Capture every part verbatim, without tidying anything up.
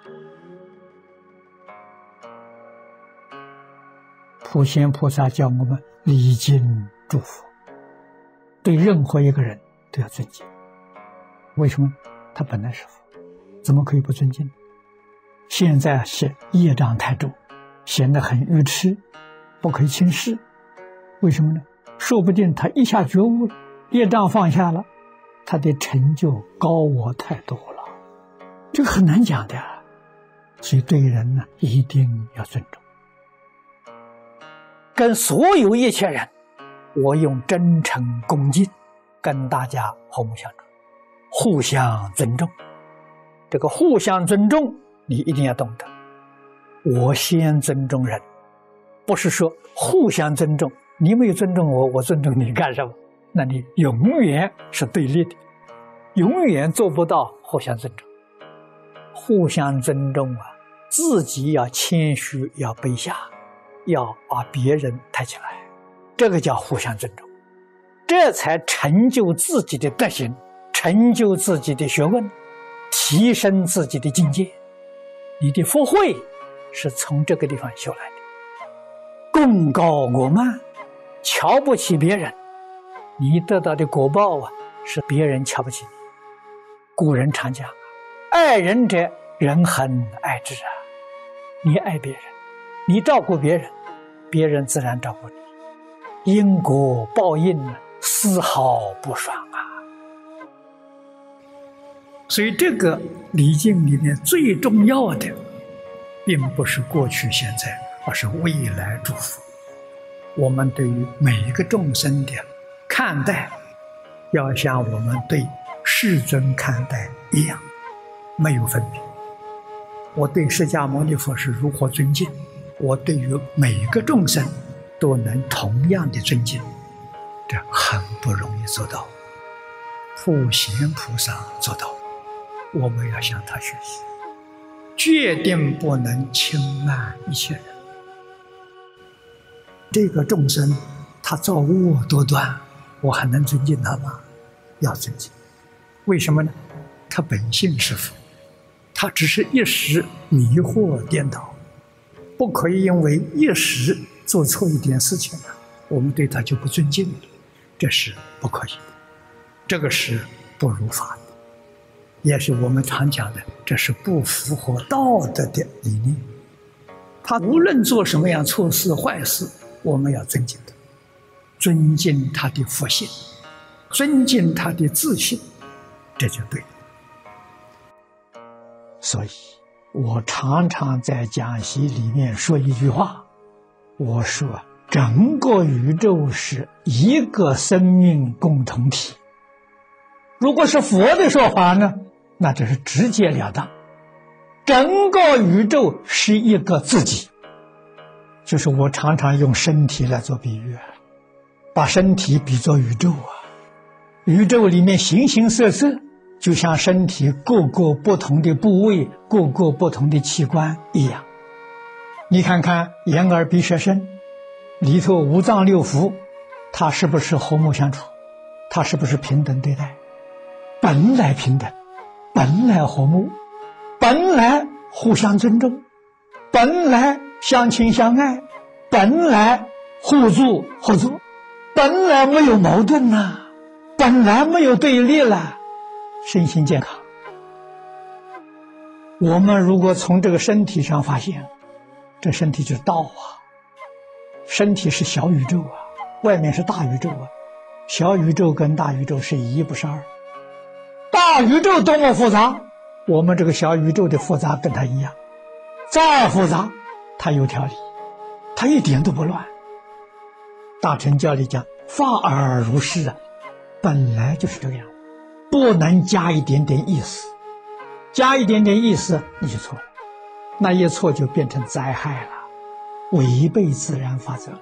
普贤菩萨教我们礼敬诸佛，对任何一个人都要尊敬。为什么？他本来是佛，怎么可以不尊敬？现在是业障太重，显得很愚痴，不可以轻视。为什么呢？说不定他一下觉悟了，业障放下了，他的成就高我太多了，这个很难讲的。所以对人呢，一定要尊重。跟所有一切人，我用真诚恭敬跟大家和睦相处，互相尊重。这个互相尊重，你一定要懂得，我先尊重人，不是说互相尊重，你没有尊重我，我尊重你干什么？那你永远是对立的，永远做不到互相尊重。互相尊重啊，自己要谦虚，要卑下，要把别人抬起来，这个叫互相尊重，这才成就自己的德行，成就自己的学问，提升自己的境界。你的福慧是从这个地方修来的。功高我慢，瞧不起别人，你得到的果报啊，是别人瞧不起你。古人常讲，爱人者，人恒爱之啊。你爱别人，你照顾别人，别人自然照顾你，因果报应丝毫不爽啊。所以这个礼敬里面最重要的，并不是过去现在，而是未来祝福。我们对于每一个众生的看待，要像我们对世尊看待一样，没有分别。我对释迦牟尼佛是如何尊敬，我对于每一个众生都能同样的尊敬，这很不容易做到。普贤菩萨做到，我们要向他学习，决定不能轻慢一切人。这个众生他造恶多端，我还能尊敬他吗？要尊敬。为什么呢？他本性是佛，他只是一时迷惑颠倒，不可以因为一时做错一点事情了，我们对他就不尊敬了，这是不可以的，这个是不如法的，也是我们常讲的，这是不符合道德的理念。他无论做什么样错事坏事，我们要尊敬他，尊敬他的佛性，尊敬他的自信，这就对了。所以我常常在讲习里面说一句话，我说整个宇宙是一个生命共同体。如果是佛的说法呢，那这是直截了当，整个宇宙是一个自己。就是我常常用身体来做比喻，把身体比作宇宙啊，宇宙里面形形色色，就像身体各个不同的部位，各个不同的器官一样。你看看眼耳鼻舌身里头五脏六腑，它是不是和睦相处？它是不是平等对待？本来平等，本来和睦，本来互相尊重，本来相亲相爱，本来互助合作，本来没有矛盾呐、啊，本来没有对立了，身心健康。我们如果从这个身体上发现，这身体就是道啊，身体是小宇宙啊，外面是大宇宙啊，小宇宙跟大宇宙是一不是二，大宇宙多么复杂，我们这个小宇宙的复杂跟它一样，再复杂它有条理，它一点都不乱。大乘教里讲法尔如是啊，本来就是这个样，不能加一点点意思，加一点点意思你就错了，那一错就变成灾害了，违背自然法则了。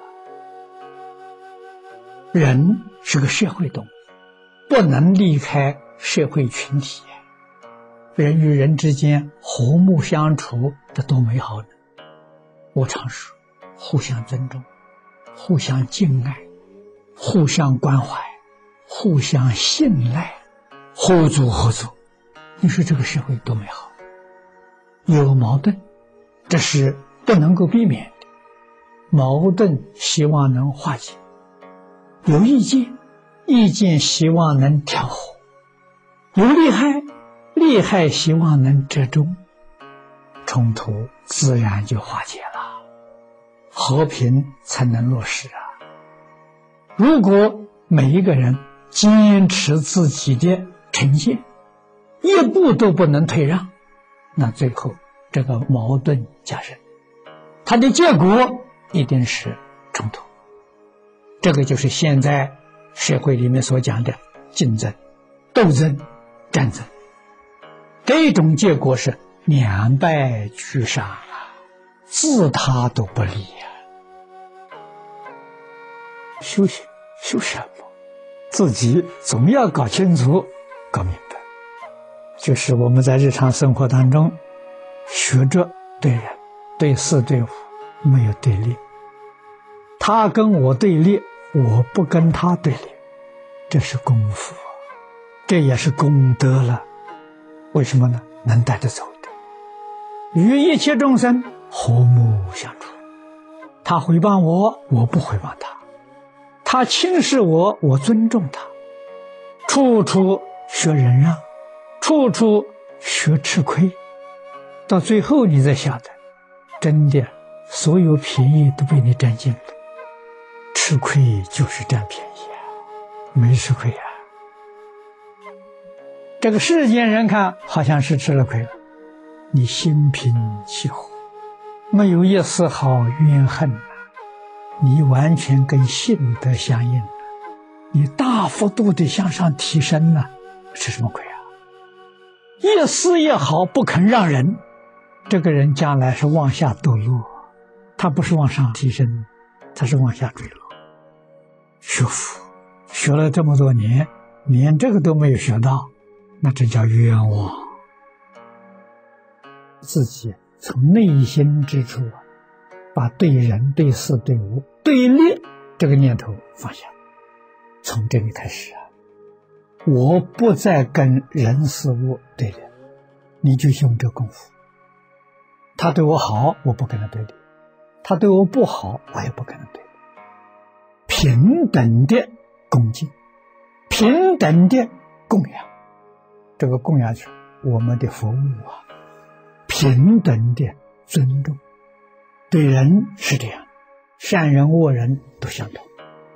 人是个社会动物，不能离开社会群体，人与人之间和睦相处，这多美好呢！我常说，互相尊重，互相敬爱，互相关怀，互相信赖，互助合作，你说这个社会多美好！ 有矛盾，这是不能够避免的。矛盾希望能化解，有意见，意见希望能调和，有利害，利害希望能折中，冲突自然就化解了，和平才能落实啊。如果每一个人坚持自己的呈现，一步都不能退让，那最后这个矛盾加深，它的结果一定是冲突。这个就是现在社会里面所讲的竞争、斗争、战争，这种结果是两败俱伤啊，自他都不利啊。修行修什么？自己总要搞清楚、搞明白。就是我们在日常生活当中学着对人、对事、对物没有对立，他跟我对立，我不跟他对立，这是功夫，这也是功德了。为什么呢？能带着走的，与一切众生和睦相处。他诽谤我，我不诽谤他；他轻视我，我尊重他。处处学忍让，处处学吃亏，到最后你才晓得，真的所有便宜都被你占尽了，吃亏就是占便宜啊，没吃亏啊。这个世间人看好像是吃了亏了，你心平气和，没有一丝毫怨恨了，你完全跟性德相应了，你大幅度的向上提升了，吃什么亏啊？一丝一毫不肯让人，这个人将来是往下堕落，他不是往上提升，他是往下坠落。学佛学了这么多年，连这个都没有学到，那这叫冤枉。自己从内心之处啊，把对人、对事、对物、对立这个念头放下，从这里开始啊，我不再跟人事物对立，你就用这功夫。他对我好，我不跟他对立；他对我不好，我也不跟他对立。平等的恭敬，平等的供养，这个供养是我们的服务啊，平等的尊重。对人是这样，善人恶人都相同。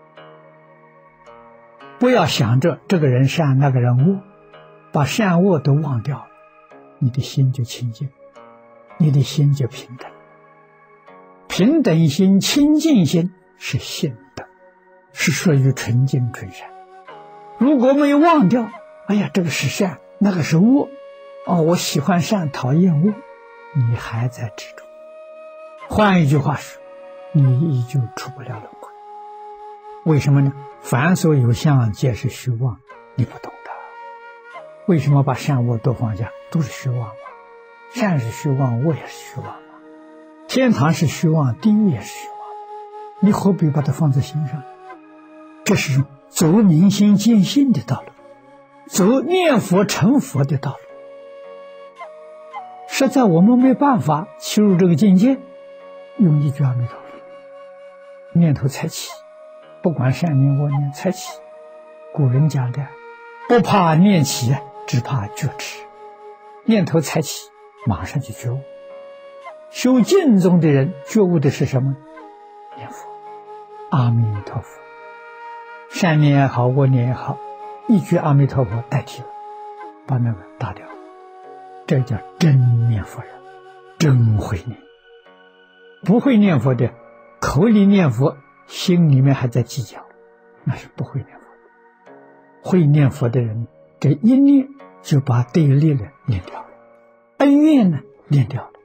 不要想着这个人善那个人恶，把善恶都忘掉了，你的心就清净，你的心就平等。平等心、清净心是性德，是属于纯净纯善。如果没有忘掉，哎呀，这个是善，那个是恶，哦，我喜欢善，讨厌恶，你还在执着。换一句话说，你依旧出不了轮回。为什么呢？凡所有相，皆是虚妄，你不懂的。为什么把善恶都放下？都是虚妄嘛。善是虚妄，恶也是虚妄嘛。天堂是虚妄，地狱也是虚妄，你何必把它放在心上？这是走明心见性的道路，走念佛成佛的道路。实在我们没办法进入这个境界，用一句阿弥陀佛，念头才起，不管善念恶念才起。古人讲的，不怕念起，只怕觉迟。念头才起，马上就觉悟。修净宗的人觉悟的是什么？念佛，阿弥陀佛。善念也好，恶念也好，一句阿弥陀佛代替了，把那个打掉。这叫真念佛人，真会念。不会念佛的，口里念佛，心里面还在计较，那是不会念佛的。会念佛的人，这一念就把对立了念掉了，恩怨呢念掉了，